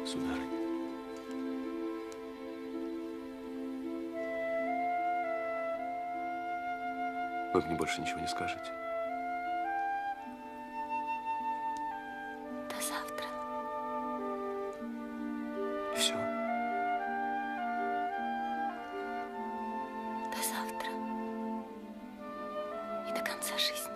сударыня. Вы мне больше ничего не скажете? До завтра. И все? До завтра. И до конца жизни.